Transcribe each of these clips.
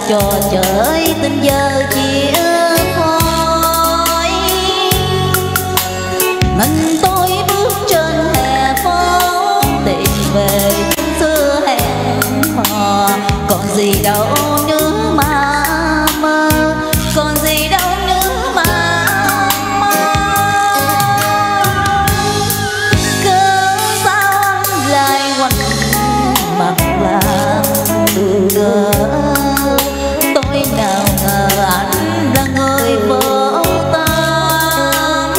trò chơi tình giờ chia phôi. Mình tôi bước trên hè phố tìm về xưa hẹn hò. Còn gì đâu nữa mà mơ, còn gì đâu nữa mà mơ. Cớ sao anh lại quanh mặt làm từ đơ. Tôi nào ngờ anh là người vỡ tan.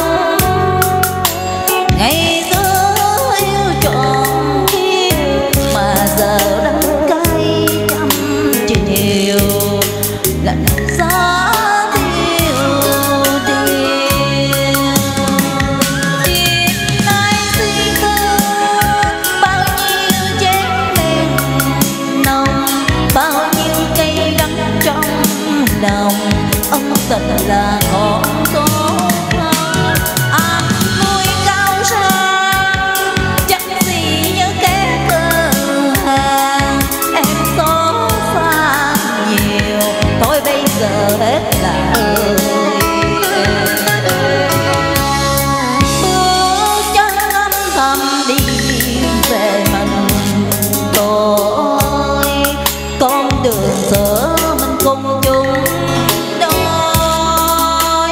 Ngày xưa yêu trọn kiếp mà giờ đắng cay trăm chiều. Lạnh giá tiêu điều. Đêm nay suy tư bao nhiêu chén men nồng, bao nhiêu cây đắng trong lòng. Ân tình là con số không. Anh nuôi cao sang chắc gì như kẻ cơ hàng. Em xót xa nhiều thôi bây giờ hết là bước chân âm thầm đi về mình tôi. Con đường xưa mình cùng chung đôi.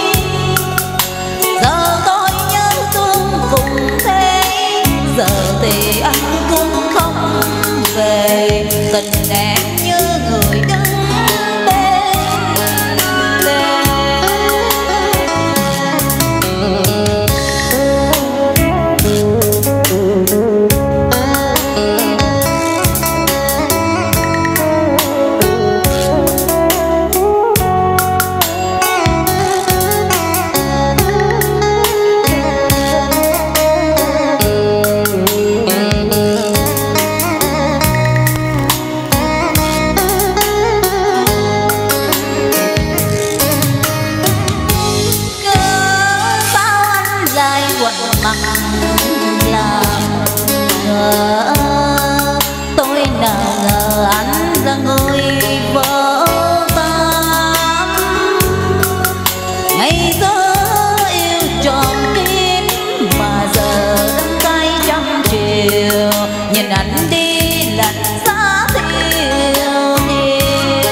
Giờ tôi nhớ thương cùng thế, giờ thì anh cũng không về. Tình em như người đứng bên lề. Mặt làm ngờ. Tôi nào ngờ anh là người vỡ tan. Ngày xưa yêu trọn kiếp mà giờ đắng cay trăm chiều. Nhìn anh đi lạnh giá thiêu nhiều.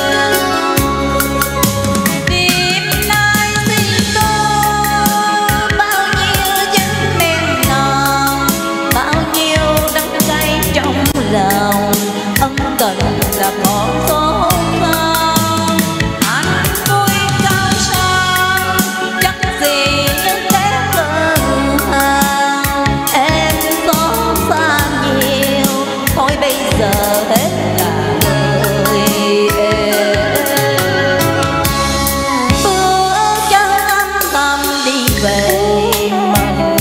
Đêm nay xin tôi bao nhiêu chén men nồng, bao nhiêu đắng cay trong lòng. Ân tình là con số không. Anh vui cao sang chắc gì những kẻ cơ hàng. Em xót xa nhiều thôi bây giờ hết là lời em. Bước chân âm thầm đi về mình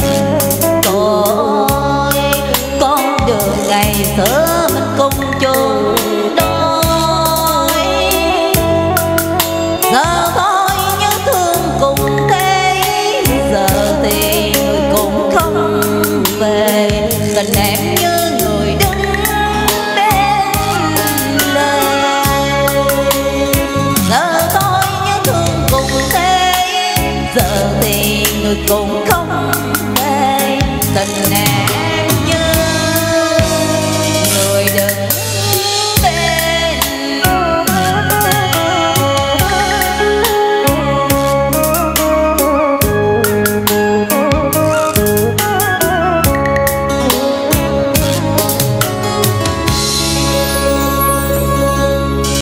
tôi. Con đường ngày xưa mình cùng chung đôi. Giờ thôi nhớ thương cùng thế, giờ thì người cũng không về. Tình em như người đứng bên lề. Giờ thôi nhớ thương cùng thế, giờ thì người cũng không về. Tình em